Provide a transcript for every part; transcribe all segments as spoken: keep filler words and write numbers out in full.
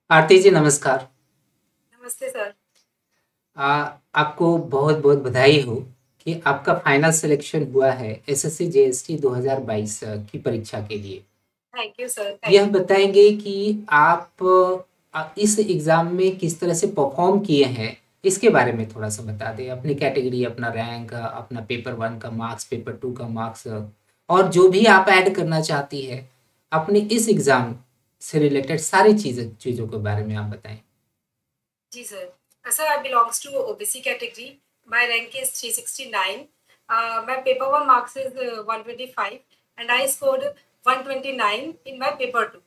आरती जी नमस्कार। नमस्ते सर। आ, आपको बहुत बहुत बधाई हो कि आपका फाइनल सिलेक्शन हुआ है एसएससी जेएसटी दो हज़ार बाईस की परीक्षा के लिए। थैंक यू सर, थैंक यह यू। बताएंगे कि आप आ, इस एग्ज़ाम में किस तरह से परफॉर्म किए हैं, इसके बारे में थोड़ा सा बता दें। अपनी कैटेगरी, अपना रैंक, अपना पेपर वन का मार्क्स, पेपर टू का मार्क्स, और जो भी आप ऐड करना चाहती है अपने इस एग्ज़ाम से रिलेटेड सारी चीज़ें चीज़ों के बारे में आप बताएं। जी sir. Sir, I belongs to OBC category. My rank is three sixty nine. My paper one marks is one twenty five and I scored one twenty nine in my paper two.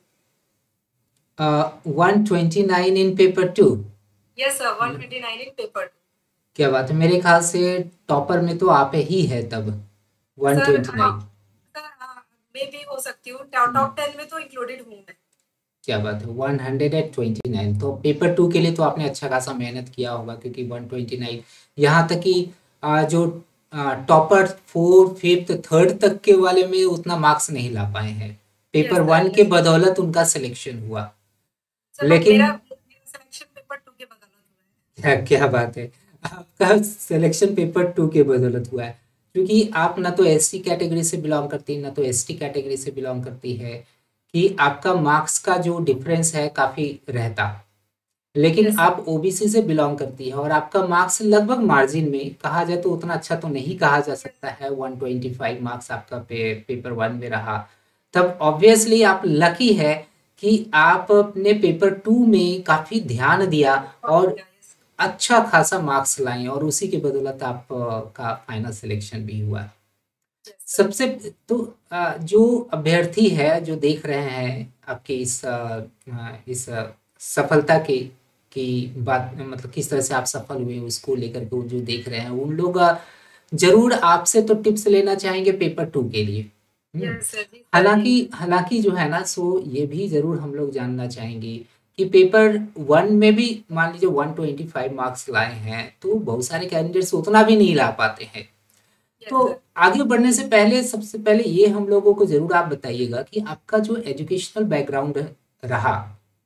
One twenty nine in paper two. Yes sir, one twenty nine in paper two. क्या बात है, मेरे ख्याल से topper में तो आप ही है तब। Sir, one twenty nine. हाँ। सर, मैं भी हो सकती हूँ, टॉप टेन में तो इंक्लूडेड हूँ मैं। क्या बात है, वन ट्वेंटी नाइन। तो पेपर टू के लिए तो आपने अच्छा खासा मेहनत किया होगा, क्योंकि वन ट्वेंटी नाइन, यहाँ तक कि आ, जो टॉपर फोर फिफ्थ थर्ड तक के वाले में उतना मार्क्स नहीं ला पाए हैं। पेपर यस सर, वन के यस। बदौलत उनका सिलेक्शन हुआ। सर, बट लेकिन मेरा सिलेक्शन पेपर टू के बदौलत हुआ है। क्या क्या बात है, आपका सिलेक्शन पेपर टू के बदौलत हुआ है। क्योंकि आप ना तो एससी कैटेगरी से बिलोंग करती, ना तो एसटी कैटेगरी से बिलोंग करती है, कि आपका मार्क्स का जो डिफरेंस है काफ़ी रहता। लेकिन यस सर। आप ओबीसी से बिलोंग करती है और आपका मार्क्स लगभग मार्जिन में, कहा जाए तो उतना अच्छा तो नहीं कहा जा यस सकता है। वन ट्वेंटी फाइव मार्क्स आपका पे, पेपर वन में रहा। तब ऑब्वियसली आप लकी है कि आप अपने पेपर टू में काफ़ी ध्यान दिया और सर, यस। अच्छा खासा मार्क्स लाए, और उसी की बदौलत आप अ, का फाइनल सिलेक्शन भी हुआ। Yes sir. सबसे तो अ, जो अभ्यर्थी है जो देख रहे हैं आपके इस अ, अ, इस अ, सफलता की की बात, मतलब किस तरह से आप सफल हुए उसको लेकर के, वो जो देख रहे हैं उन लोग अ, जरूर आपसे तो टिप्स लेना चाहेंगे पेपर टू के लिए। हम्म। यस सर, जी सर, जी। हालांकि हालांकि जो है ना, सो ये भी जरूर हम लोग जानना चाहेंगे कि पेपर वन में भी मान लीजिए वन ट्वेंटी फाइव मार्क्स लाए हैं, तो बहुत सारे कैंडिडेट्स उतना भी नहीं ला पाते हैं। यस तो सर। आगे बढ़ने से पहले सबसे पहले ये हम लोगों को ज़रूर आप बताइएगा कि आपका जो एजुकेशनल बैकग्राउंड रहा,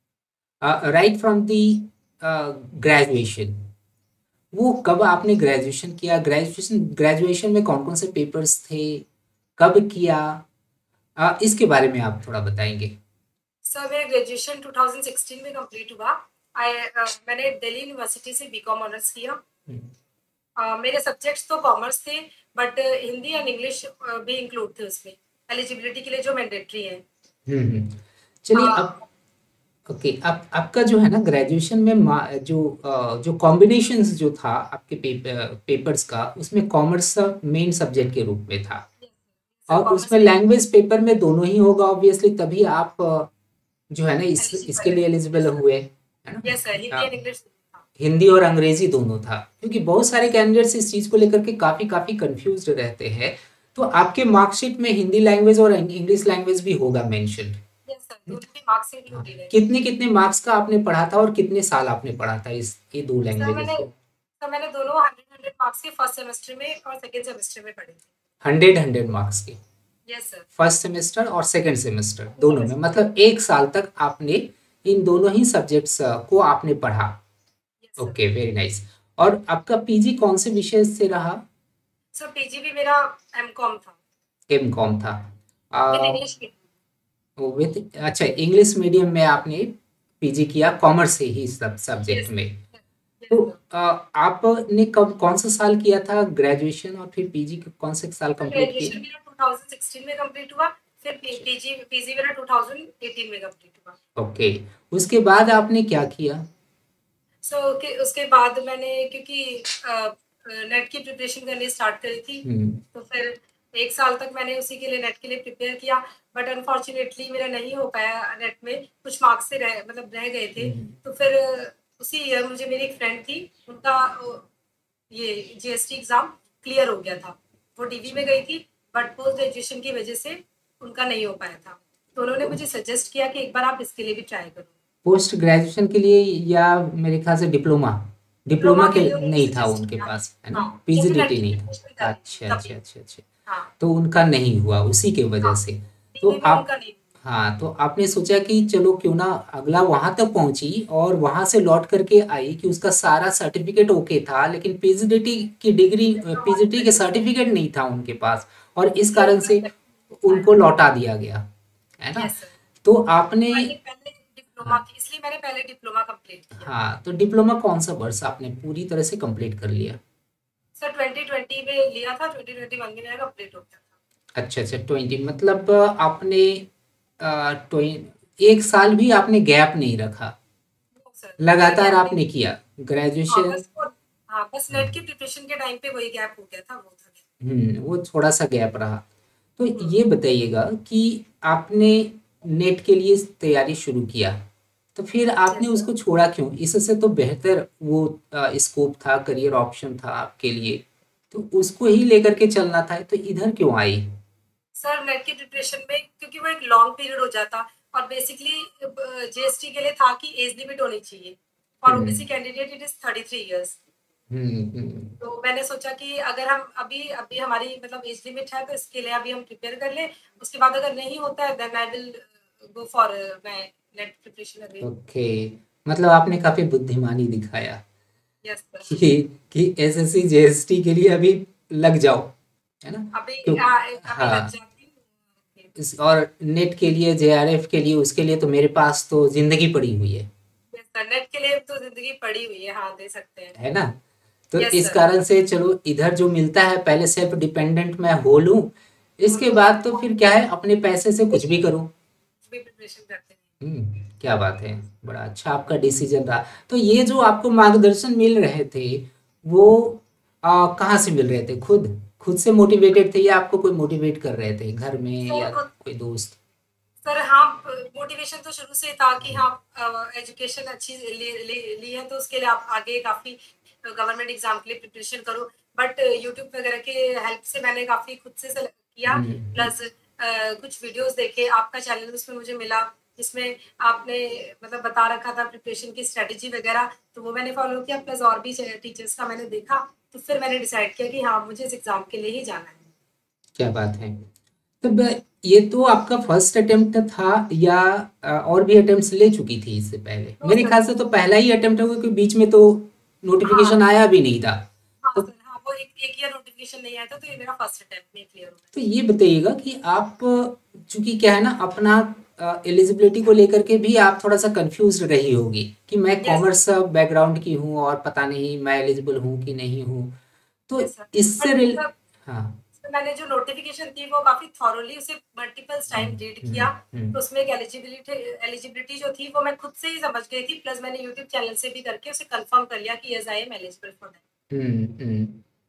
राइट फ्रॉम दी ग्रेजुएशन, वो कब आपने ग्रेजुएशन किया, ग्रेजुएशन ग्रेजुएशन में कौन कौन से पेपर्स थे, कब किया, अ, इसके बारे में आप थोड़ा बताएंगे। सर, मेरा ग्रेजुएशन टू थाउजेंड सिक्सटीन में कंप्लीट हुआ। आई अ, मैंने दिल्ली यूनिवर्सिटी से बीकॉम ऑनर्स किया। हम्म। अ, मेरे सब्जेक्ट्स तो कॉमर्स थे, बट हिंदी एंड इंग्लिश भी इंक्लूड थे उसमें, एलिजिबिलिटी के लिए जो मैंडेटरी है। हम्म। चलिए अब, अ, ओके, आप आपका जो है ना ग्रेजुएशन में मा- जो अ, जो कॉम्बिनेशंस जो था आपके पेपर पेपर्स का, उसमें कॉमर्स मेन सब्जेक्ट के रूप में था, सर, और कॉमर्स उसमें में लैंग्वेज पेपर में दोनों ही होगा ऑब्वियसली, तभी आप अ, जो है ना इस इसके एलिजिबल है। लिए एलिजिबल हुए, है ना। यस सर, हिंदी हाँ, एंड इंग्लिश था। हिंदी और अंग्रेजी दोनों था, क्योंकि बहुत सारे कैंडिडेट्स इस चीज़ को लेकर के काफ़ी काफ़ी कंफ्यूज रहते हैं। तो आपके मार्कशीट में हिंदी लैंग्वेज और इंग्लिश लैंग्वेज भी होगा मेंशन। यस सर, दोनों के मार्क्स हाँ, इंक्लूडेड है। कितने कितने मार्क्स का आपने पढ़ा था और कितने साल आपने पढ़ा था इस ये दो सर लैंग्वेजेस मैंने को। सर मैंने दोनों हंड्रेड हंड्रेड मार्क्स के फर्स्ट सेमेस्टर में और सेकेंड सेमेस्टर में पढ़े थे। हंड्रेड हंड्रेड मार्क्स के यस सर। फर्स्ट सेमेस्टर और सेकंड सेमेस्टर दोनों में, सेमेस्टर। मतलब एक साल तक आपने इन दोनों ही सब्जेक्ट्स को आपने पढ़ा। Yes sir. Okay, very nice. और आपका पीजी कौन से विषय से रहा। सर, पीजी भी मेरा एम कॉम था, एम कॉम था। With uh, English medium. With अच्छा, इंग्लिश मीडियम में आपने पीजी किया, कॉमर्स से ही सब सब्जेक्ट यस में। यस तो सर। आ, आपने कब कौन सा साल किया था ग्रेजुएशन, और फिर पीजी कौन से साल सर, कंप्लीट किए। ग्रेजुएशन मेरा टू थाउजेंड सिक्सटीन में कंप्लीट हुआ। फिर पीजी पीजी मेरा टू थाउजेंड एटीन में कंप्लीट हुआ। ओके, उसके बाद आपने क्या किया। सो so, उसके बाद मैंने, क्योंकि नेट की प्रिपरेशन करनी स्टार्ट करी थी, हम्म। तो फिर एक साल तक मैंने उसी के लिए नेट के लिए प्रिपेयर किया। बट अनफॉर्चुनेटली मेरा नहीं हो पाया नेट में, कुछ मार्क्स से रह मतलब रह गए थे। हम्म। तो फिर अ, उसी ईयर मुझे मेरी एक फ्रेंड थी, उनका अ, ये जीएसटी एग्ज़ाम क्लियर हो गया था। वो डीवी में गई थी, बट पोस्ट ग्रेजुएशन की वजह से उनका नहीं हो पाया था। तो उन्होंने मुझे सजेस्ट किया कि एक बार आप इसके लिए भी ट्राई करो। पोस्ट ग्रेजुएशन के लिए, या मेरे ख्याल से डिप्लोमा, डिप्लोमा डिप्लोमा के के लिए उन्होंने नहीं था सजेस्ट उनके किया। पास, है ना। हाँ, जब मैं नेट पीजीडीटी की नहीं प्रिपरेशन कर था। रही थी अच्छा तभी। अच्छा अच्छा अच्छा। हाँ, तो उनका नहीं हुआ उसी के वजह हाँ, से। तो डीवी में आप, उनका नहीं। हाँ, तो आपने सोचा कि चलो क्यों ना अगला वहां तक पहुंची और वहां से लौट करके आई कि उसका सारा सर्टिफिकेट ओके था, लेकिन पीजीडीटी की डिग्री, पीजीटी के सर्टिफिकेट नहीं था उनके पास, और इस ये कारण से उनको आया। लौटा दिया गया, है ना? Yes sir. तो आपने, मैंने पहले डिप्लोमा हाँ, की, इसलिए मैंने पहले डिप्लोमा कंप्लीट किया। हाँ, तो डिप्लोमा कौन सा वर्ष आपने पूरी तरह से कंप्लीट कर लिया? सर ट्वेंटी ट्वेंटी में लिया था, ट्वेंटी ट्वेंटी वन में मेरा कंप्लीट हो गया था। अच्छा अच्छा, ट्वेंटी मतलब आपने ट्वें एक साल भी आपने गैप नहीं रखा, नो सर, कोई लगातार गैप नहीं। आपने किया हाँ ग्रेजुएशन। बस वो, हाँ बस नेट की प्रिपरेशन के टाइम पे वही गैप हो गया था, वो था। हम्म, वो थोड़ा सा गैप रहा। तो हम्म। ये बताइएगा कि आपने नेट के लिए तैयारी शुरू किया, तो फिर आपने यस सर। उसको छोड़ा क्यों? इससे तो बेहतर वो स्कोप था, करियर ऑप्शन था आपके लिए, तो उसको ही लेकर के चलना था, तो इधर क्यों आई? सर नेट की प्रिपरेशन में क्योंकि वो एक लॉन्ग पीरियड हो जाता, और बेसिकली जीएसटी के लिए था कि एज लिमिट होनी चाहिए, और hmm OBC candidate it is thirty three years. Hmm hmm, तो मैंने सोचा कि अगर हम अभी अभी हमारी मतलब एज लिमिट है, तो इसके लिए अभी हम प्रिपेयर कर लें, उसके बाद अगर नहीं होता है then I will go for मैं नेट प्रिपरेशन अगेन। ओके, मतलब आपने काफी बुद्धिमानी दिखाया यस सर। कि कि एसएससी जेएसटी के लिए अभी लग जाओ, है ना? अभी क्यों? आ, अभी लग हाँ, जाती हूँ। इस और नेट के लिए, जेआरएफ के लिए, उसके लिए तो मेरे पास तो जिंदगी पड़ी हुई है यस सर, नेट के लिए तो जिंदगी पड़ी हुई है, हाँ दे सकते हैं। है ना? तो यस इस सर। कारण से चलो इधर जो मिलता है, पहले सेल्फ डिपेंडेंट मैं हो लूं, इसके हम्म। बाद तो फिर क्या है, अपने पैसे से कुछ भी करूं। भी प्रिपरेशन करते हैं। हम्म, क्या बात है, बड़ा अच्छा आपका डिसीजन रहा। तो ये जो आपको मार्गदर्शन मिल रहे थे, वो आ, कहाँ से मिल रहे थे? खुद खुद से मोटिवेटेड थे या आपको कोई मोटिवेट कर रहे थे घर में सर या खुद, कोई दोस्त? सर हाँ मोटिवेशन तो शुरू से ही था कि हाँ एजुकेशन अच्छी ली, ली, ली है तो उसके लिए आप आगे काफ़ी गवर्नमेंट एग्जाम के लिए प्रिपरेशन करो। बट यूट्यूब वगैरह के हेल्प से मैंने काफ़ी खुद से select किया, हम्म हम्म, प्लस कुछ वीडियोस देखे, आपका चैनल उसमें मुझे मिला जिसमें आपने मतलब बता रखा था प्रिपरेशन की स्ट्रेटेजी वगैरह, तो वो मैंने फॉलो किया, प्लस और भी टीचर्स का मैंने देखा, तो फिर मैंने डिसाइड किया कि हाँ मुझे इस एग्ज़ाम के लिए ही जाना है। क्या बात है। तो ब- ये तो आपका फर्स्ट अटेम्प्ट था या अ, और भी अटेम्प्ट्स ले चुकी थी इससे पहले? तो मेरे सर, ख्याल से तो पहला ही अटेम्प्ट होगा, क्योंकि बीच में तो हाँ नोटिफिकेशन आया भी नहीं था। हाँ तो सर, हाँ वो एक एक ईयर नोटिफिकेशन नहीं आया था, तो ये मेरा फर्स्ट अटेम्प्ट में क्लियर हो गया। तो ये बताइएगा कि आप, चूंकि क्या है ना, अपना एलिजिबिलिटी को लेकर के भी आप थोड़ा सा कंफ्यूज रही होगी कि मैं यस कॉमर्स बैकग्राउंड की हूँ और पता नहीं मैं एलिजिबल हूँ कि नहीं हूँ, तो यस सर। इससे बट रिल सर, हाँ। सर मैंने जो नोटिफिकेशन थी वो काफी थॉरोली उसे multiple time hmm read hmm किया, हम्म तो उसमें एक एलिजिबिलिटी एलिजिबिलिटी जो थी वो मैं खुद से ही समझ गई थी, प्लस मैंने यूट्यूब चैनल से भी करके उसे कंफर्म कर लिया कि yes I am eligible for that. Hmm hmm,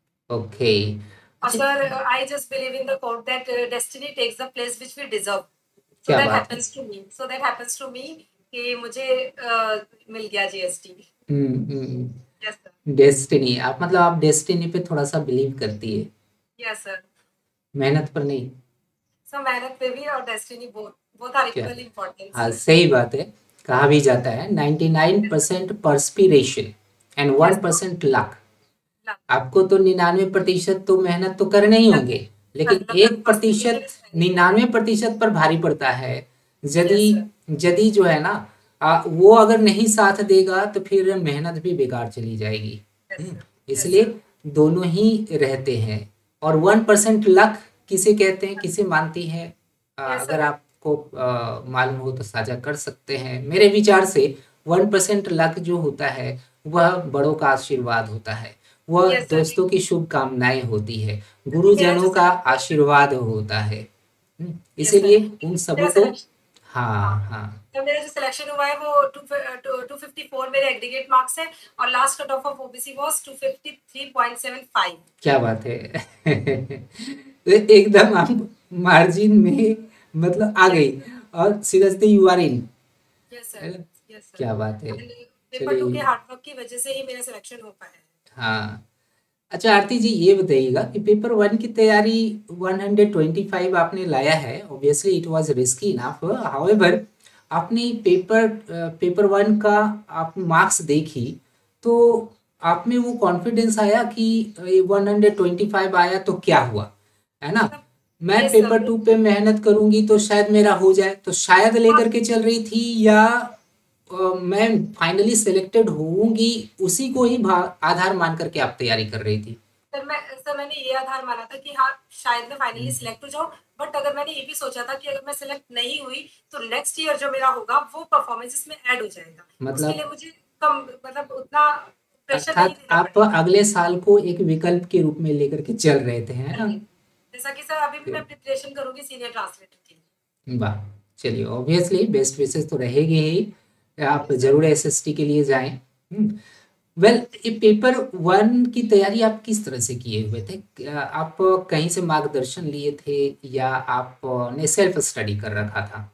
okay. और अच्छा, sir I just believe in the quote that destiny takes the place which we deserve, so क्या दैट बात है। Happens to me, so that happens to me कि मुझे uh, मिल गया GST. Hmm hmm, yes sir. Destiny, आप मतलब आप डेस्टिनी पे थोड़ा सा बिलीव करती है, यस सर। मेहनत पर नहीं? सो मेहनत पे भी और डेस्टिनी बोथ बोथ आर क्या, इक्वल इम्पोर्टेंस। हाँ सही बात है। कहा भी जाता है ninety nine percent perspiration and one yes percent luck. आपको तो निन्यानवे प्रतिशत तो मेहनत तो करने ही लक, होंगे, लेकिन लक एक परसेंटेज प्रतिशत इज वेरी निन्यानवे इम्पोर्टेंट। प्रतिशत पर भारी पड़ता है। यदि यस सर। यदि जो है ना, आ, वो अगर नहीं साथ देगा तो फिर मेहनत भी बेकार चली जाएगी। Yes hmm, sir. यस इसलिए सर। दोनों ही रहते हैं। और वन परसेंट लक किसे कहते हैं, किसे मानती है? आ, यस अगर सर। आपको आ, मालूम हो तो साझा कर सकते हैं। मेरे विचार से वन परसेंट लक जो होता है, वह बड़ों का आशीर्वाद होता है, वह यस सर। दोस्तों की शुभकामनाएं होती है, क्योंकि मेरा जो गुरुजनों का सिलेक्शन, आशीर्वाद होता है। हम्म, यस सर, इसीलिए उन मेरा सबों को, सिलेक्शन, हाँ, हाँ हाँ, तो मेरा जो सिलेक्शन हुआ है वो टू टू फिफ्टी फोर मेरे एग्रीगेट मार्क्स है, और last cut off off OBC was two fifty three point seven five. क्या बात है। तो एकदम आप मार्जिन में मतलब आ यस गई, सर। और seriously you are in. Yes sir. Yes sir. क्या बात है। एंड पेपर टू के चलिए, हार्ड वर्क की वजह से ही मेरा सिलेक्शन हो पाया है। हाँ। अच्छा आरती जी, ये बताइएगा कि पेपर वन की तैयारी वन हंड्रेड ट्वेंटी फाइव आपने लाया है, obviously it was risky enough, however आपने पेपर पेपर वन का आप मार्क्स देखी, तो आप में वो कॉन्फिडेंस आया कि वन हंड्रेड ट्वेंटी फाइव आया तो क्या हुआ, है ना? मैं यस सर, पेपर वो टू पे मेहनत करूंगी तो शायद मेरा हो जाए, तो शायद हाँ, लेकर के चल रही थी, या अ, मैं फाइनली सिलेक्टेड होऊंगी उसी को ही भा- आधार मान करके आप तैयारी कर रही थी? सर मैं सर मैंने ये आधार माना था कि हाँ, शायद मैं फाइनली हम्म, सिलेक्ट हो जाऊँ, बट अगर मैंने ये भी सोचा था कि अगर मैं सिलेक्ट नहीं हुई, तो नेक्स्ट ईयर जो मेरा होगा, वो परफॉर्मेंस इसमें ऐड हो जाएगा। उसके लिए मतलब मुझे कम मतलब उतना प्रेशर नहीं अर्थात देना आप पड़ेगा। अगले साल को एक विकल्प के रूप में लेकर के चल रहे थे, है कर ना? रही थी। जैसा कि सर अभी भी मैं प्रिपरेशन करूँगी सीनियर ट्रांसलेटर के लिए। वाह! चलिए, ऑब्वियसली बेस्ट विशेज़ तो रहेगी ही। आप यस सर। ज़रूर एसएसटी के लिए जाएँ। हुँ। वेल, ये पेपर वन की तैयारी आप किस तरह से किए हुए थे? क्या आप कहीं से मार्गदर्शन लिए थे, या आपने सेल्फ स्टडी कर रखा था?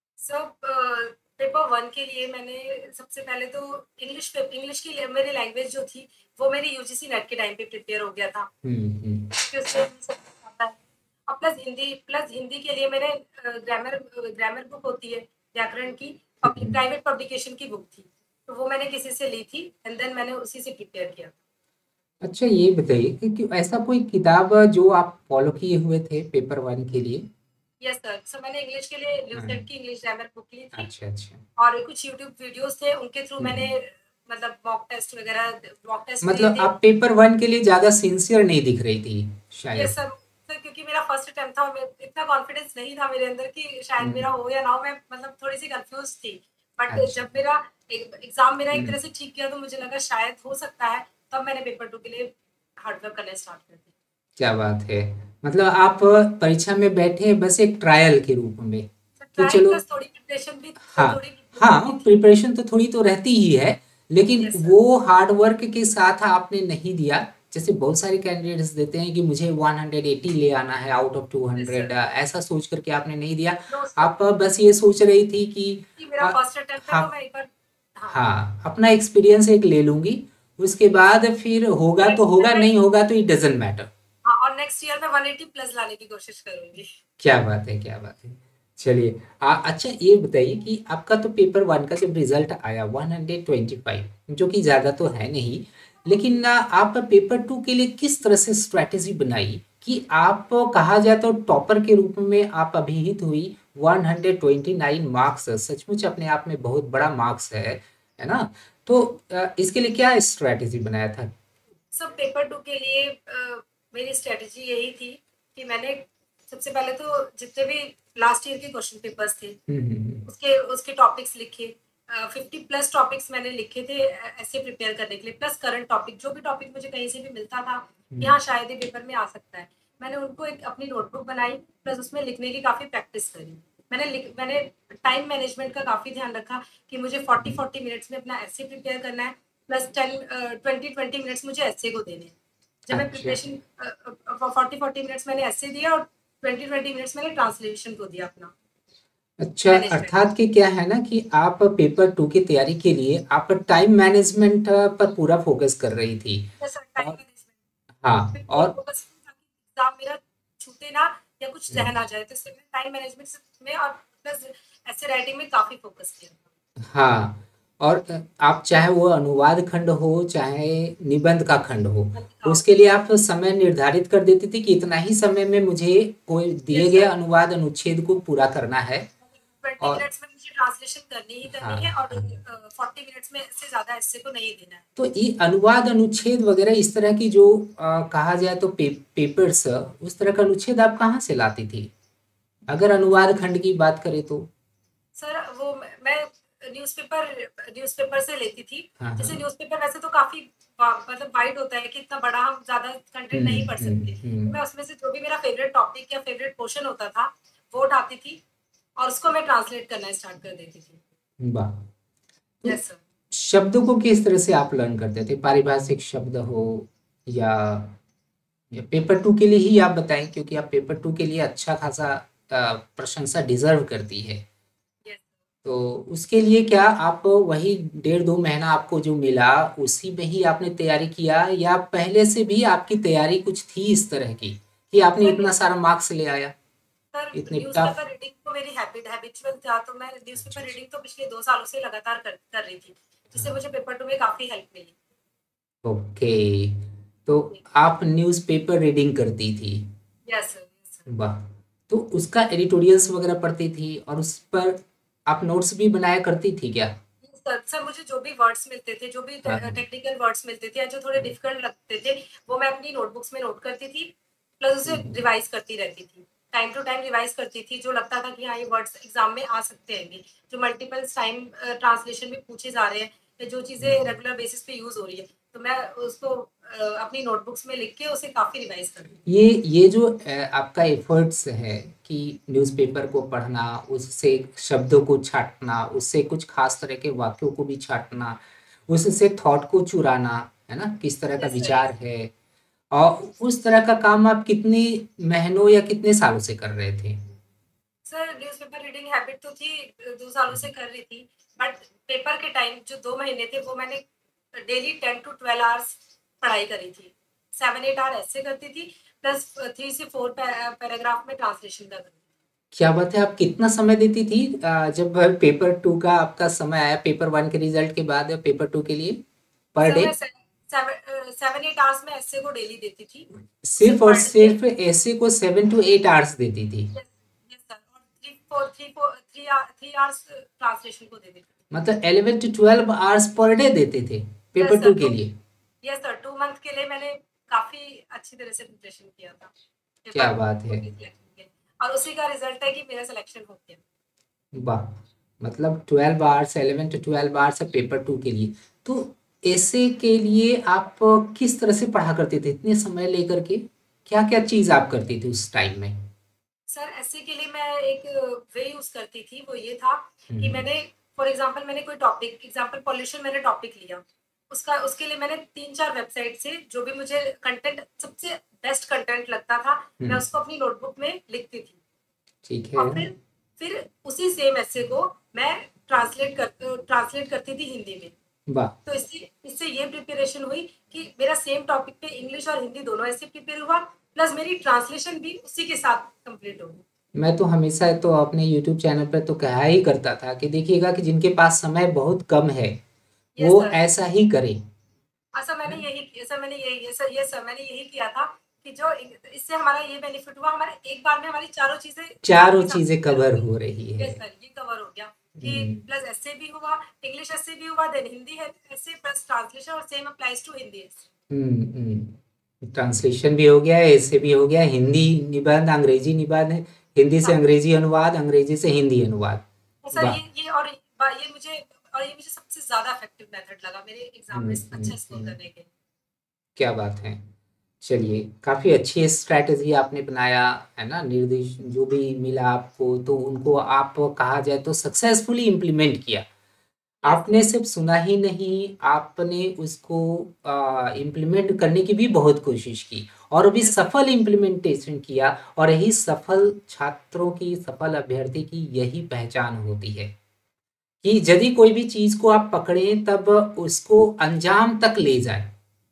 सब पेपर वन के लिए मैंने सबसे पहले तो इंग्लिश पे इंग्लिश की ले- मेरी लैंग्वेज जो थी, वो मेरी यूजीसी नेट के टाइम पे प्रिपेयर हो गया था, हुँ, हुँ। क्योंकि उसमें सब कुछ आता है। और प्लस हिंदी प्लस हिंदी के लिए मैंने ग्रामर ग्रामर बुक होती है व्याकरण की, पब्लिक हुँ। प्राइवेट पब्लिकेशन की बुक थी, तो वो मैंने किसी से ली थी एंड देन मैंने उसी से प्रिपेयर किया। अच्छा, ये बताइए कि कि ऐसा कोई किताब जो आप फ़ॉलो किए हुए थे पेपर वन के लिए? यस सर, सो मैंने इंग्लिश के लिए हाँ। ल्यूसेंट की इंग्लिश ग्रामर बुक ली थी, अच्छा, अच्छा। और कुछ यूट्यूब वीडियोस थे उनके थ्रू हुँ। मैंने मतलब मॉक टेस्ट वगैरह मॉक टेस्ट दिए मतलब थे। आप पेपर वन के लिए ज़्यादा सिंसियर नहीं दिख रही थी, यस शायद। सर, सर क्योंकि मेरा फर्स्ट अटेम्प्ट था और मैं इतना कॉन्फिडेंस नहीं था मेरे अंदर कि शायद हुँ। मेरा हो या ना हो, मैं मतलब थोड़ी सी कंफ्यूज थी। बट अच्छा। जब मेरा एग्जाम मेरा एक हुँ। तरह से ठीक गया, तो मुझे लगा शायद हो सकता है, तब मैंने पेपर टू के लिए हार्ड वर्क करना स्टार्ट कर दिया। क्या बात है! मतलब आप परीक्षा में बैठे बस एक ट्रायल के रूप में। सर तो ट्रायल चलो, प्लस थोड़ी प्रिपरेशन भी हाँ, थोड़ी प्रिपरेशन हाँ, भी थी। प्रिपरेशन तो थोड़ी तो रहती ही है, लेकिन यस सर। वो हार्ड वर्क के साथ आपने नहीं दिया। जैसे बहुत सारे कैंडिडेट्स देते हैं कि मुझे वन अस्सी ले आना है out of yes two hundred, sir. ऐसा सोच करके आपने नहीं दिया। नो सर, आप बस ये सोच रही थी कि कि मेरा अ, फर्स्ट अटेम्प्ट है, तो हाँ, मैं एक बार हाँ हाँ, अपना एक्सपीरियंस एक ले लूँगी, उसके यस बाद फिर होगा तो सर। होगा, नहीं होगा तो इट डज़न्ट मैटर। हाँ, और नेक्स्ट ईयर मैं वन एटी प्लस लाने की कोशिश करूंगी। क्या बात है, क्या बात है! चलिए, अ, अच्छा ये बताइए कि आपका तो पेपर वन का जब रिज़ल्ट आया वन ट्वेंटी फ़ाइव, जो कि ज़्यादा तो है नहीं, लेकिन ना आप पेपर टू के लिए किस तरह से स्ट्रैटेजी बनाई कि आप, कहा जाए तो टॉपर के रूप में आप अभिहित हुई? वन ट्वेंटी नाइन मार्क्स सचमुच अपने आप में बहुत बड़ा मार्क्स है, है ना? तो अ, इसके लिए क्या स्ट्रैटेजी बनाया था? सब पेपर टू के लिए अ, मेरी स्ट्रेटजी यही थी कि मैंने सबसे पहले तो जितने भी लास्ट ईयर के क्वेश्चन पेपर्स थे, हुँ, हुँ, हुँ। उसके उसके टॉपिक्स लिखे। फिफ्टी प्लस टॉपिक्स मैंने लिखे थे अ, ऐसे प्रिपेयर करने के लिए, प्लस करंट टॉपिक जो भी टॉपिक मुझे कहीं से भी मिलता था कि हुँ। हाँ शायद ये पेपर में आ सकता है, मैंने उनको एक अपनी नोटबुक बनाई, प्लस उसमें लिखने की काफ़ी प्रैक्टिस करी। मैंने लिख मैंने टाइम मैनेजमेंट का काफ़ी ध्यान रखा कि मुझे फोर्टी फोर्टी मिनट्स में अपना ऐसे प्रिपेयर करना है, plus ten twenty twenty minutes मुझे ऐसे को देने हैं। जब मैं अच्छा। प्रिपरेशन फोर्टी फोर्टी मिनट्स मैंने ऐसे दिया, और ट्वेंटी ट्वेंटी मिनट्स मैंने ट्रांसलेशन को दिया अपना अच्छा, मैनेजमेंट। अर्थात कि क्या है ना कि आप पेपर टू की तैयारी के लिए आप टाइम मैनेजमेंट पर पूरा फ़ोकस कर रही थी। जैसा टाइम और मैनेजमेंट हाँ, पे मेन और फोकस ताकि एग्जाम मेरा छूटे ना, या कुछ हुँ, रह ना जाए, तो इसलिए मैंने टाइम मैनेजमेंट में और प्लस ऐसे राइटिंग में काफ़ी फोकस किया था। हाँ, और अ, आप चाहे वो अनुवाद खंड हो, चाहे निबंध का खंड हो, बताओ। उसके लिए आप समय निर्धारित कर देती थी कि इतना ही समय में मुझे कोई दिए यस गए सर, अनुवाद अनुच्छेद को पूरा करना है। ट्वेंटी और मिनट्स में मुझे ट्रांसलेशन करनी ही करनी हाँ, है, और हाँ। फोर्टी मिनट्स में इससे ज़्यादा ऐसे को नहीं देना है। तो ये अनुवाद अनुच्छेद वगैरह इस तरह की जो अ, कहा जाए तो पे, पेपर्स, उस तरह का अनुच्छेद आप कहाँ से लाती थी, अगर अनुवाद खंड की बात करें तो? सर वो मैं मैं न्यूज़पेपर न्यूज़पेपर से लेती थी। हाँ, जैसे हाँ। न्यूज़पेपर वैसे तो काफ़ी मतलब वाइड होता है कि इतना बड़ा हम ज़्यादा कंटेंट हम्म, नहीं पढ़ सकते, हम्म, तो हम्म। मैं उसमें से जो भी मेरा फेवरेट टॉपिक या फेवरेट पोर्शन होता था, वो उठाती थी और उसको मैं ट्रांसलेट करना स्टार्ट कर देती थी। वाह! तो यस सर। शब्दों को किस तरह से आप लर्न करते थे? पारिभाषिक शब्द हो, या या पेपर टू के लिए ही आप बताएं, क्योंकि आप पेपर टू के लिए अच्छा खासा अ, प्रशंसा डिजर्व करती है। यस तो उसके लिए क्या आप वही डेढ़ दो महीना आपको जो मिला, उसी में ही आपने तैयारी किया, या पहले से भी आपकी तैयारी कुछ थी इस तरह की कि आपने सर इतना न्यूज़ सारा मार्क्स ले आया, सर इतने टफ? न्यूज़पेपर रीडिंग तो मेरी हैबिट हैबिचुअल था, तो मैं अच्छा, न्यूज़पेपर अच्छा। रीडिंग तो पिछले दो सालों से लगातार कर कर रही थी, जिससे मुझे पेपर टू में काफ़ी हेल्प मिली। ओके, तो आप न्यूज़पेपर रीडिंग करती थी? Yes sir, yes sir. वाह! तो उसका एडिटोरियल्स वगैरह पढ़ती थी और उस पर आप नोट्स भी बनाया करती थी क्या? सर सर मुझे जो भी वर्ड्स मिलते थे, जो भी टे हाँ, हाँ। टेक्निकल वर्ड्स मिलते थे या जो थोड़े डिफिकल्ट लगते थे, वो मैं अपनी नोटबुक्स में नोट करती थी, प्लस उसे हुँ, हुँ। रिवाइज़ करती रहती थी। टाइम टू टाइम रिवाइज़ करती थी, जो लगता था कि हाँ, ये वर्ड्स एग्ज़ाम में आ सकते हैं भी। जो मल्टीपल्स टाइम अ, ट्रांसलेशन में पूछे जा रहे हैं या जो चीज़ें हुँ। रेगुलर बेसिस पे यूज़ हो रही है, तो मैं उसको अ, अपनी नोटबुक्स में लिख के उसे काफ़ी रिवाइज़ करती थी। ये ये जो अ, आपका एफर्ट्स है कि न्यूज़पेपर को पढ़ना, उससे शब्दों को छाँटना, उससे कुछ ख़ास तरह के वाक्यों को भी छाँटना, उससे थॉट को चुराना, है ना? किस तरह का यस सर, विचार यस। है और उस तरह का काम आप कितने महीनों या कितने सालों से कर रहे थे? सर न्यूज़पेपर रीडिंग हैबिट तो थी, अ, दो सालों से कर रही थी, बट पेपर के टाइम जो दो महीने थे वो मैंने daily ten to twelve hours पढ़ाई करी थी। सेवन एट आवर ऐसे करती थी, प्लस थ्री से फोर पै पैराग्राफ में ट्रांसलेशन का करती थी। क्या बात है! आप कितना समय देती थी अ, जब पेपर टू का आपका समय आया, पेपर वन के रिज़ल्ट के बाद पेपर टू के लिए पर सर डे? मैं से seven uh, seven eight hours में ऐसे को डेली देती थी। उसे सिर्फ़ और पढ़ के सिर्फ़ ऐसे को सेवन टू एट आवर्स देती थी। यस, यस सर, और three four three four three uh three hours translation को दे देती थी। मतलब eleven to twelve hours per day देते थे, यस पेपर सर, टू के टू लिए। यस सर, टू मंथ के लिए मैंने काफ़ी अच्छी तरह से प्रिपरेशन किया था, क्या पेपर बात टू है! के सिलेक्शन के लिए, और उसी का रिज़ल्ट है कि मेरा सिलेक्शन हो गया। वाह! मतलब twelve hours eleven to twelve hours paper two के लिए। तो ऐसे के लिए आप किस तरह से पढ़ा करते थे इतने समय लेकर के? क्या-क्या चीज़ आप करती थी उस टाइम में? सर ऐसे के लिए मैं एक वे यूज़ करती थी, वो ये था हुँ, कि हुँ। मैंने फॉर एग्ज़ाम्पल मैंने कोई टॉपिक एग्ज़ाम्पल पॉल्यूशन मैंने टॉपिक लिया। उसका उसके लिए मैंने तीन चार वेबसाइट से जो भी मुझे कंटेंट सबसे बेस्ट कंटेंट लगता था, हुँ, मैं उसको अपनी नोटबुक में लिखती थी। ठीक और है। फिर फिर उसी सेम एस्से को मैं ट्रांसलेट कर ट्रांसलेट करती थी हिंदी में। वाह! तो इससे इससे ये प्रिपरेशन हुई कि मेरा सेम टॉपिक पे इंग्लिश और हिंदी दोनों ऐसे प्रिपेयर हुआ, प्लस मेरी ट्रांसलेशन भी उसी के साथ कंप्लीट हो गई। मैं तो हमेशा तो अपने यूट्यूब चैनल पे तो कहा ही करता था कि देखिएगा कि जिनके पास समय बहुत कम है, यस वो सर। ऐसा ही करें। ऐसा मैंने यही ऐसा मैंने यही ऐसा ये सर मैंने यही किया था कि जो इससे हमारा ये बेनिफिट हुआ, हमारे एक बार में हमारी चारों चीजें साथ चारों की साथ चीज़ें क्लियर हो कवर गई। हो रही है। यस सर, ये कवर हो गया कि हुँ, प्लस ऐसे भी हुआ, इंग्लिश ऐसे भी हुआ, देन हिंदी है ऐसे, प्लस ट्रांसलेशन, और सेम अप्लाइज टू हिंदी ऐसे। हुँ, हुँ। ट्रांसलेशन भी हो गया, ऐसे भी हो गया, हिंदी निबंध, अंग्रेजी निबंध, हिंदी से सब अंग्रेजी अनुवाद, अंग्रेजी से हिंदी अनुवाद। तो सर वाह! ये ये और ये मुझे और ये मुझे सबसे ज्यादा इफेक्टिव मेथड लगा मेरे एग्जाम में हुँ, अच्छा हुँ, स्कोर हुँ। करने के। क्या बात है! चलिए, काफ़ी अच्छी स्ट्रैटेजी आपने बनाया, है ना? निर्देश जो भी मिला आपको, तो उनको आप कहा जाए तो सक्सेसफुली इम्प्लीमेंट किया। Yes sir. आपने सिर्फ़ सुना ही नहीं, आपने उसको अ, इम्प्लीमेंट करने की भी बहुत कोशिश की और अभी यस सफल इम्प्लीमेंटेशन किया और यही सफल छात्रों की, सफल अभ्यर्थी की यही पहचान होती है, कि यदि कोई भी चीज़ को आप पकड़ें तब उसको अंजाम तक ले जाएँ।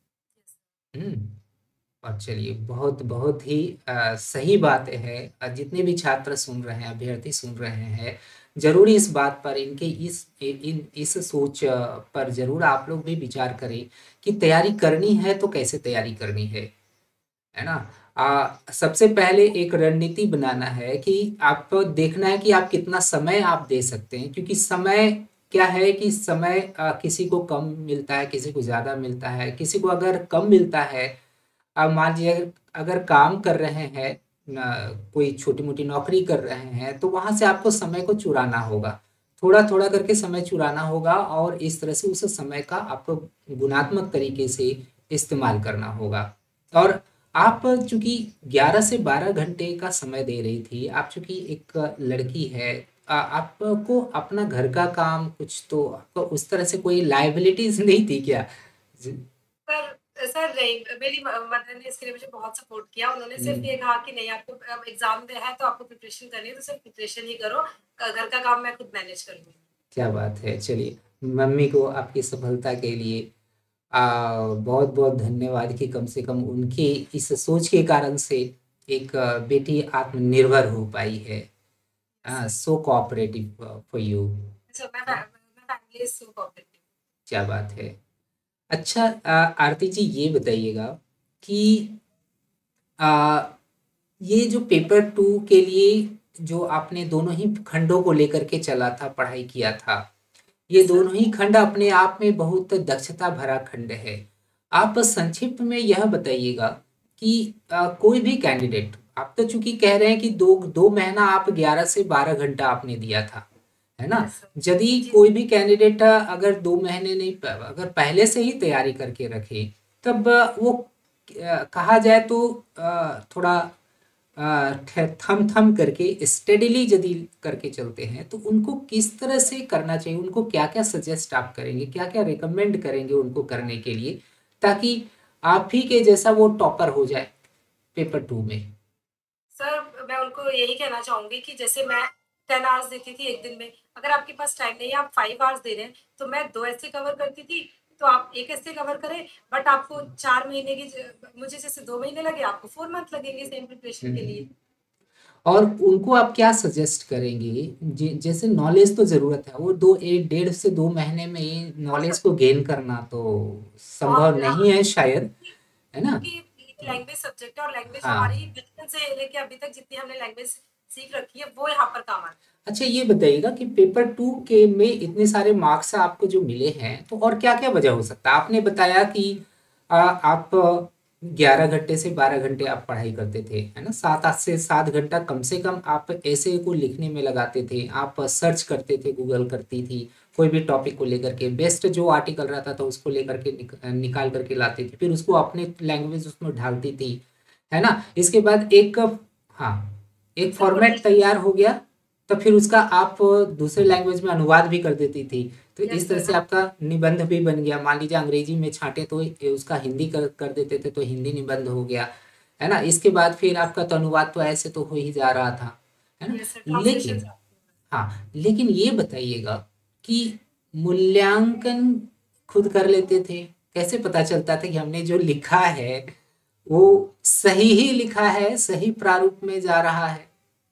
हुँ। और चलिए बहुत बहुत ही अ, सही बात है अ, जितने भी छात्र सुन रहे हैं, अभ्यर्थी सुन रहे हैं, ज़रूर इस बात पर इनके इस इ इन इस सोच अ, पर ज़रूर आप लोग भी विचार करें कि तैयारी करनी है तो कैसे तैयारी करनी है, है ना? अ, सबसे पहले एक रणनीति बनाना है कि आपको देखना है कि आप कितना समय आप दे सकते हैं क्योंकि समय क्या है कि समय अ, किसी को कम मिलता है, किसी को ज़्यादा मिलता है, किसी को अगर कम मिलता है अब मान लीजिए अगर अगर काम कर रहे हैं न कोई छोटी-मोटी नौकरी कर रहे हैं, तो वहाँ से आपको समय को चुराना होगा। थोड़ा-थोड़ा करके समय चुराना होगा और इस तरह से उस समय का आपको गुणात्मक तरीके से इस्तेमाल करना होगा। और आप चूँकि ग्यारह से बारह घंटे का समय दे रही थी, आप चूँकि एक लड़की है अ, आपको अपना घर का काम कुछ तो आपको उस तरह से कोई लायबिलिटीज़ नहीं थी क्या? जी। सर सर नहीं, मेरी मदर ने इसके लिए मुझे बहुत सपोर्ट किया। उन्होंने सिर्फ हुँ। ये कहा कि नहीं, आपको अब एग्जाम दे है तो आपको प्रिपरेशन करनी है, तो सिर्फ प्रिपरेशन ही करो, अ, घर का काम मैं खुद मैनेज कर लूंगी। क्या बात है! चलिए, मम्मी को आपकी सफलता के लिए अ, बहुत-बहुत धन्यवाद कि कम से कम उनकी इस सोच के कारण से एक अ, बेटी आत्मनिर्भर हो पाई है। अ, sir so cooperative for you. अच्छा, मैं फै- मैं फैमिली इज सो कोऑपरेटिव। क्या बात है! अच्छा अ, आरती जी ये बताइएगा कि अ ये जो पेपर टू के लिए जो आपने दोनों ही खंडों को लेकर के चला था, पढ़ाई किया था, ये यस सर। दोनों ही खंड अपने आप में बहुत दक्षता भरा खंड है। आप संक्षिप्त में यह बताइएगा कि अ, कोई भी कैंडिडेट, आप तो चूंकि कह रहे हैं कि दो दो महीना आप ग्यारह से बारह घंटा आपने दिया था, है ना? Yes sir. यदि जी कोई भी कैंडिडेट अगर दो महीने नहीं, अगर पहले से ही तैयारी करके रखे, तब वो अ, कहा जाए तो अ, थोड़ा अ, ठ- थम थम करके स्टेडिली यदि करके चलते हैं, तो उनको किस तरह से करना चाहिए? उनको क्या क्या सजेस्ट आप करेंगे, क्या क्या रिकमेंड करेंगे उनको करने के लिए, ताकि आप ही के जैसा वो टॉपर हो जाए पेपर टू में? सर, मैं उनको यही कहना चाहूँगी कि जैसे मैं टेन आवर्स देती थी एक दिन में, अगर आपके पास टाइम नहीं है, आप फाइव आवर्स दे रहे हैं, तो मैं दो ऐसे कवर करती थी, तो आप एक ऐसे कवर करें, बट आपको चार महीने की ज मुझे जैसे दो महीने लगे, आपको फोर मंथ लगेंगे सेम प्रिपरेशन के लिए। हम्म। और उनको आप क्या सजेस्ट करेंगे? जे- जैसे नॉलेज तो जरूरत है, वो दो एक डेढ़ से दो महीने में हाँ नॉलेज सर, को गेन करना तो बहुत संभव हाँ, नहीं है शायद, क्योंकि है ना? क्योंकि एक लैंग्वेज सब्जेक्ट है और लैंग्वेज हाँ। हमारी बचपन से लेके अभी तक जितनी हमने लैंग्वेज सीख रखी है, वो यहाँ पर काम आती अच्छा, ये बताइएगा कि पेपर टू के में इतने सारे मार्क्स आपको जो मिले हैं, तो और क्या क्या वजह हो सकता है? आपने बताया कि आ, आप ग्यारह घंटे से बारह घंटे आप पढ़ाई करते थे, है ना? सात आठ से सात घंटा कम से कम आप ऐसे को लिखने में लगाते थे, आप सर्च करते थे, गूगल करती थी कोई भी टॉपिक को लेकर के, बेस्ट जो आर्टिकल रहता था उसको लेकर के निक, निकाल करके लाती थी, फिर उसको अपने लैंग्वेज उसमें ढालती थी, है ना? इसके बाद एक, हाँ, एक है। Sir format quotation. तैयार हो गया, तो फिर उसका आप दूसरे लैंग्वेज में अनुवाद भी कर देती थी। तो यस इस तरह सर, से हाँ। आपका निबंध भी बन गया। मान लीजिए अंग्रेजी में छांटे तो ये उसका हिंदी कर कर देते थे, तो हिंदी निबंध हो गया, है ना? इसके बाद फिर आपका तो अनुवाद तो ऐसे तो हो ही जा रहा था, है ना? Yes sir, translation. लेकिन, हाँ, लेकिन ये बताइएगा कि मूल्यांकन खुद कर लेते थे, कैसे पता चलता था कि हमने जो लिखा है वो सही ही लिखा है, सही प्रारूप में जा रहा है?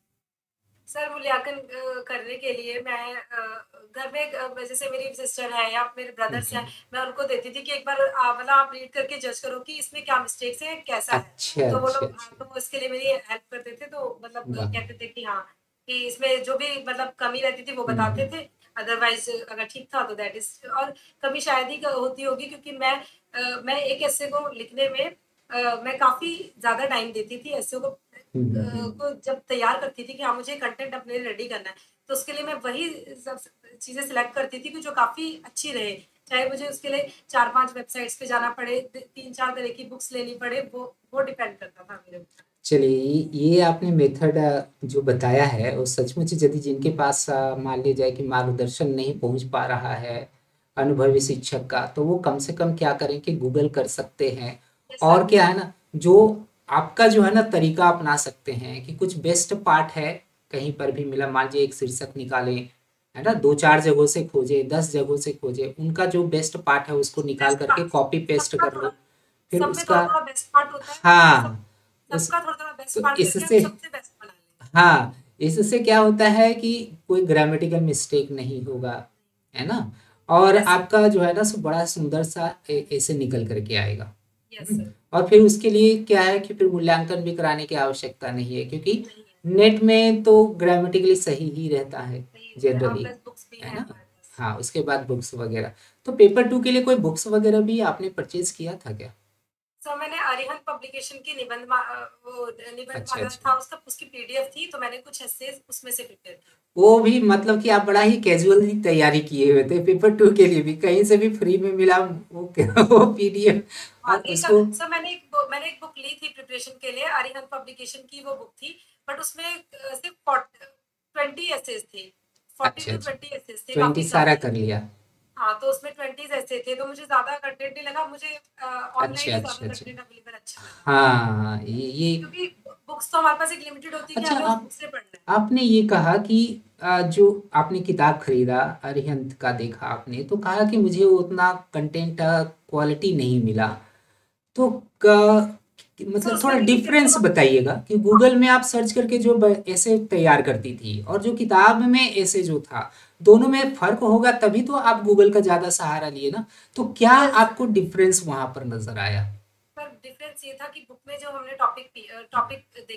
सर मूल्यांकन अ, करने के लिए मैं अ, घर में अ, जैसे मेरी सिस्टर है या मेरे हम्म, ब्रदर्स हैं, हम्म। मैं उनको देती थी कि एक बार अ, मतलब आप रीड करके जज करो कि इसमें क्या मिस्टेक्स है, कैसा है। अच्छा तो वो अच्छा लोग हाँ, अच्छा। तो वो इसके लिए मेरी हेल्प करते थे, तो मतलब अ, वाह। कहते थे कि हाँ, कि इसमें जो भी मतलब कमी रहती थी वो हम्म, बताते हम्म। थे। अदरवाइज़ अगर ठीक था तो दैट इज़ और कमी शायद ही क होती होगी क्योंकि मैं अ, मैं एक एस्से को लिखने में अ, मैं काफ़ी ज़्यादा टाइम देती थी एस्से को हम्म, अ, हम्म, को जब तैयार करती थी कि हाँ मुझे कंटेंट अपने लिए रेडी करना है, तो उसके लिए मैं वही सब चीज़ें सिलेक्ट करती थी कि जो काफ़ी अच्छी रहे। चाहे मुझे उसके लिए चार पाँच वेबसाइट्स पे जाना पड़े, द तीन चार तरह की बुक्स लेनी पड़े, वो वो डिपेंड करता था मेरे ऊपर। चलिए, ये आपने मेथड जो बताया है वो सचमुच यदि जिनके पास अ, मान लिया जाए कि मार्गदर्शन नहीं पहुंच पा रहा है अनुभवी शिक्षक का, तो वो कम से कम क्या करें कि गूगल कर सकते हैं। यस सर, और क्या है ना, जो आपका जो है ना तरीका अपना सकते हैं कि कुछ बेस्ट पार्ट है, कहीं पर भी मिला, मान लीजिए एक शीर्षक निकालें, है ना, दो चार जगहों से खोजे, दस जगहों से खोजे, उनका जो बेस्ट पार्ट है उसको निकाल बेस्ट करके पार्ट कॉपी पेस्ट सबका कर लो, थोड़ा फिर सब में उसका, थोड़ा-थोड़ा बेस्ट पार्ट होता है, तो सब हाँ, उस, सबका थोड़ा-थोड़ा बेस्ट तो पार्ट लेके हम इससे, सबसे बेस्ट बना लें। हाँ, इससे क्या होता है कि कोई ग्रामेटिकल मिस्टेक नहीं होगा, है ना? और यस सर, आपका जो है ना सो बड़ा सुंदर सा ए- ऐसे निकल करके आएगा। Yes hmm. सर। और फिर उसके लिए क्या है कि फिर मूल्यांकन भी कराने की आवश्यकता नहीं है, क्योंकि नहीं है, नेट में तो ग्रामेटिकली सही ही रहता है सही रहता है और जनरली, प्लस बुक्स भी है हैं ना? हमारे पास। हाँ, उसके बाद बुक्स वगैरह। तो पेपर टू के लिए कोई बुक्स वगैरह भी आपने परचेज किया था क्या? सर मैंने अरिहंत पब्लिकेशन की निबंध मा अ, वो निबंध अच्छा माला अच्छा। था उसका उसकी पीडीएफ थी, तो मैंने कुछ एस्सेज उसमें से प्रिपेयर किए। वो भी मतलब कि आप बड़ा ही कैजुअली तैयारी किए हुए थे पेपर टू के लिए भी, कहीं से भी फ्री में मिला वो वो पीडीएफ, हाँ, और एक उसको, सर मैंने एक बु मैंने एक बुक ली थी प्रिपरेशन के लिए, अरिहंत पब्लिकेशन की वो बुक थी, बट उसमें अ, सिर्फ फॉर्ट ट्वेंटी एस्सेज थे, फोर्टी अच्छा टू अच्छा, ट्वेंटी एस्सेज थे, ट्वेंटी काफ़ी कम सारा थे। कर लिया? हाँ, तो उसमें ट्वेंटी ऐसे थे, तो मुझे ज़्यादा कंटेंट नहीं लगा, मुझे अ, ऑनलाइन अच्छा ही ज़्यादा अच्छा अच्छा। कंटेंट अवेलेबल अच्छा लगा। हाँ, ये ये क्योंकि बुक्स तो हमारे पास एक लिमिटेड होती है कि अच्छा, हमें उस आप बुक से पढ़ना है। आपने ये कहा कि आ, जो आपने किताब खरीदा अरिहंत का, देखा आपने तो कहा कि मुझे उतना कंटेंट क्वालिटी नहीं मिला, तो क- सर मतलब उसमें थोड़ा देखिए जैसे डिफरेंस वो बताइएगा कि हाँ, गूगल में आप सर्च करके जो ब- ऐसे तैयार करती थी और जो किताब में ऐसे जो था, दोनों में फर्क होगा, तभी तो आप गूगल का ज्यादा सहारा लिए ना, तो क्या यस सर। आपको डिफरेंस वहां पर नजर आया? पर डिफरेंस ये था कि बुक में जो हमने टॉपिक टॉपिक देखा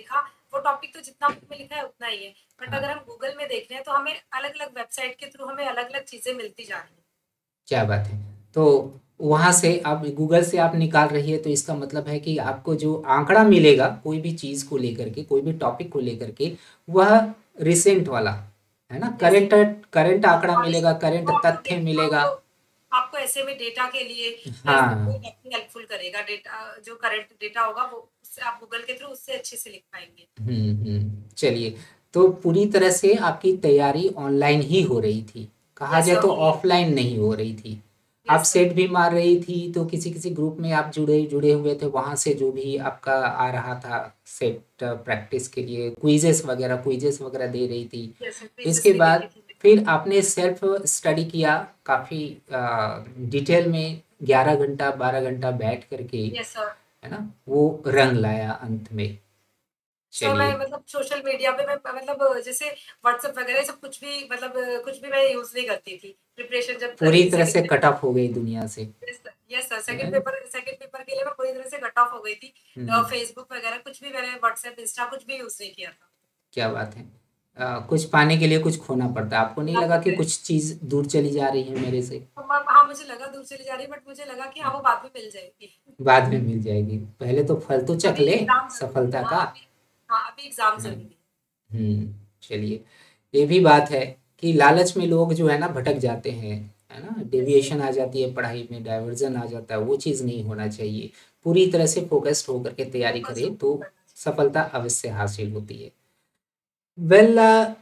वो टॉपिक तो जितना बुक में लिखा है उतना ही है, बट हाँ। अगर हम गूगल में देख रहे हैं तो हमें अलग अलग वेबसाइट के थ्रू हमें अलग अलग चीजें मिलती जा रही हैं। क्या बात है। तो वहाँ से आप गूगल से आप निकाल रही है, तो इसका मतलब है कि आपको जो आंकड़ा मिलेगा कोई भी चीज़ को लेकर के, कोई भी टॉपिक को लेकर के, वह रिसेंट वाला है ना, यस, करंट करंट आंकड़ा हाँ, मिलेगा, करंट वो आपको तथ्य डे- मिलेगा। आपको आपको ऐसे में डेटा के लिए प्लस वो हाँ। काफी हेल्पफुल करेगा। डेटा जो करंट डेटा होगा वो उससे आप गूगल के थ्रू उससे अच्छे से लिख पाएंगे। हम्म हम्म चलिए। तो पूरी तरह से आपकी तैयारी ऑनलाइन ही हो रही थी, कहा यस जाए सर, तो ऑनलाइन। ऑफलाइन नहीं हो रही थी। आप यस सर। सेट भी मार रही थी, तो किसी किसी ग्रुप में आप जुड़े जुड़े हुए थे, वहाँ से जो भी आपका आ रहा था सेट प्रैक्टिस के लिए, क्विजेस वगैरह क्विजेस वगैरह दे रही थी। यस सर, क्विज़ेस इसके भी देती बाद थी मैं। फिर आपने सेल्फ स्टडी किया काफ़ी डिटेल में, ग्यारह घंटा बारह घंटा बैठ करके, यस सर। है ना, वो रंग लाया अंत में। सर मैं चलिए। मतलब सोशल मीडिया पे मैं मतलब जैसे व्हाट्सएप वगैरह सब कुछ भी मतलब कुछ भी मैं यूज नहीं करती थी प्रिपरेशन जब कर पूरी रही थी तरह से सेकंड कट ऑफ हो गई दुनिया से। पेपर। यस सर, है सेकंड ना? पेपर सेकंड पेपर के लिए मैं पूरी तरह से कट ऑफ हो गई थी। हम्म। फेसबुक वगैरह कुछ भी मैंने व्हाट्सएप इंस्टा कुछ भी यूज नहीं किया था। क्या बात है। अ, कुछ पाने के लिए कुछ खोना पड़ता है, आपको नहीं खोना लगा कि पड़ता है। कुछ चीज़ दूर चली जा रही है मेरे से? तो मैं- हाँ मुझे लगा दूर चली जा रही है, बट मुझे लगा कि हाँ वो बाद में मिल जाएगी। बाद में मिल जाएगी, पहले तो फल तो चख अभी ले एग्जाम जरूरी सफलता है। हाँ का। अभी हाँ अभी एग्जाम हाँ। जरूरी है। हम्म चलिए। ये भी बात है कि लालच में लोग जो है ना भटक जाते हैं, है ना, यस सर। डेविएशन आ जाती है पढ़ाई में, डाइवर्जन आ जाता है, वो चीज़ नहीं होना चाहिए। पूरी तरह से फोकस्ड होकर के तैयारी फोकस करें तो करना चाहिए। सफलता अवश्य हासिल होती है। वेल,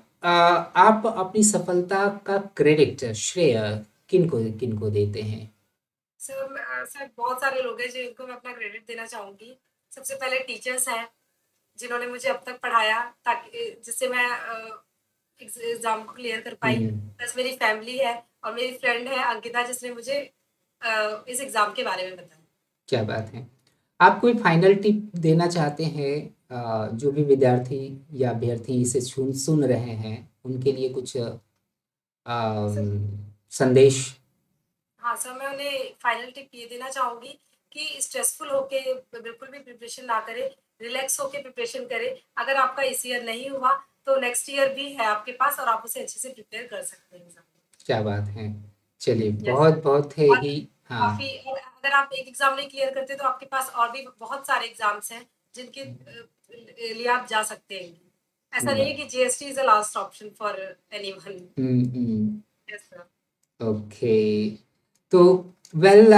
आप अपनी सफलता का क्रेडिट, श्रेय किनको किनको देते हैं? सर मैं- अ, सर बहुत सारे लोग हैं जिनको मैं अपना क्रेडिट देना चाहूंगी। सबसे पहले टीचर्स हैं जिन्होंने मुझे अब तक पढ़ाया ताकि जिससे मैं एग्जाम को क्लियर कर पाई। हम्म। प्लस मेरी फैमिली है और मेरी फ्रेंड है अंकिता जिसने मुझे अ, इस एग्जाम के बारे में बताया। क्या बात है। आप कोई फाइनल टिप देना चाहते हैं, अ, जो भी विद्यार्थी या अभ्यर्थी इसे सुन सुन रहे हैं उनके लिए कुछ सर अम, संदेश? हाँ सर, मैं उन्हें फाइनल टिप ये देना चाहूंगी कि स्ट्रेसफुल होके बिल्कुल भी प्रिपरेशन ना करें। रिलैक्स होके प्रिपरेशन करें। अगर आपका इस ईयर नहीं हुआ तो नेक्स्ट ईयर भी है आपके पास और आप उसे अच्छे से प्रिपेयर कर सकते हैं एग्जाम। क्या बात है। चलिए, यस सर। बहुत बहुत है और ही। हाँ। काफी और अगर आप एक एग्जाम नहीं क्लियर करते तो आपके पास और भी बहुत सारे एग्जाम्स हैं जिनके अ, लिए आप जा सकते हैं। ऐसा नहीं है ब- कि GST is the last option for anyone. Hmm hmm yes sir. Okay. तो वेल,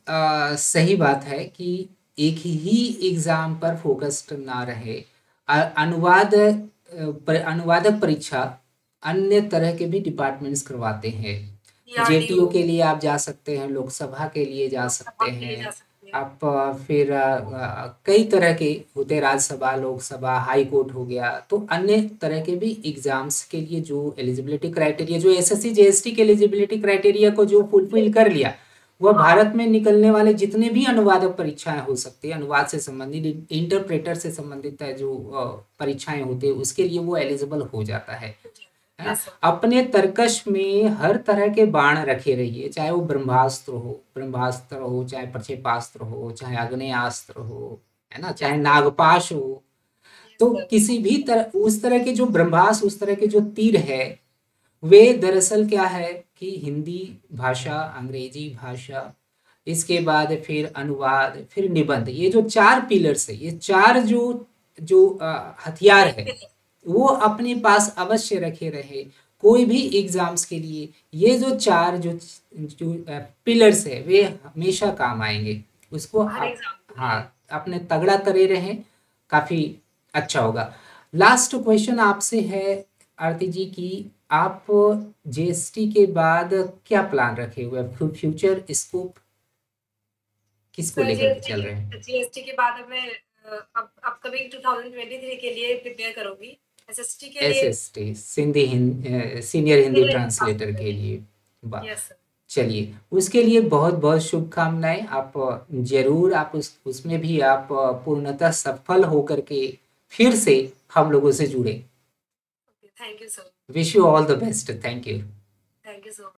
सही बात है कि एक ही एग्जाम पर फोकस्ड ना रहे। अ- अनुवाद अ, पर, अनुवादक परीक्षा अन्य तरह के भी डिपार्टमेंट्स करवाते हैं। डीआरडीओ जेटीओ के लिए आप जा सकते हैं, लोकसभा के लिए जा लोकसभा सकते के लिए हैं। जा सकते हैं। आप अ, फिर अ, अ, कई तरह के होते, राज्यसभा, लोकसभा, हाई कोर्ट हो गया, तो अन्य तरह के भी एग्जाम्स के लिए जो एलिजिबिलिटी क्राइटेरिया, जो एसएससी जेएसटी के एलिजिबिलिटी क्राइटेरिया को जो फुलफिल कर लिया, वह हाँ भारत में निकलने वाले जितने भी अनुवादक परीक्षाएं हो सकती है, अनुवाद से संबंधित, इंटरप्रेटर से संबंधित है जो अ, परीक्षाएं होती है, उसके लिए वो एलिजिबल हो जाता है। है ना? Yes sir. अपने तर्कश में हर तरह के बाण रखे रहिए, चाहे वो ब्रह्मास्त्र हो ब्रह्मास्त्र हो, चाहे प्रक्षेपास्त्र हो, चाहे आग्नेयास्त्र हो, है ना, चाहे यस सर। नागपाश हो। यस तो सर। किसी भी तरह उस तरह के जो ब्रह्मास्त्र, उस तरह के जो तीर है, वे दरअसल क्या है कि हिंदी भाषा, अंग्रेजी भाषा, इसके बाद फिर अनुवाद, फिर निबंध, ये जो चार पिलर्स है, ये चार जो जो अ, हथियार मेन है, पिलर। वो अपने पास अवश्य रखे रहे। कोई भी एग्जाम्स के लिए ये जो चार जो जो पिलर्स है, वे हमेशा काम आएंगे। उसको हर आप, एग्जाम के हाँ, लिए। अपने तगड़ा करे रहें, काफ़ी अच्छा होगा। लास्ट क्वेश्चन आपसे है आरती जी की, आप जीएसटी के बाद क्या प्लान रखे हुए हैं, फ्यू- फ्यूचर स्कोप किसको सर लेकर के जीएसटी चल रहे हैं? के जीएसटी के बाद अब मैं अ, अब अपकमिंग ट्वेंटी ट्वेंटी थ्री के लिए प्रिपेयर करूंगी। एसएसटी के एस लिए। S T, Sindhi Hindi, senior Hindi senior translator translator के के लिए। वाह। लिए। Yes sir. चलिए, उसके लिए बहुत बहुत शुभकामनाएं। आप अ, जरूर आप उस उसमें भी आप अ, पूर्णतः सफल होकर के फिर से हम लोगों से जुड़े। Okay, thank you sir. Wish you all the best. Thank you. Thank you so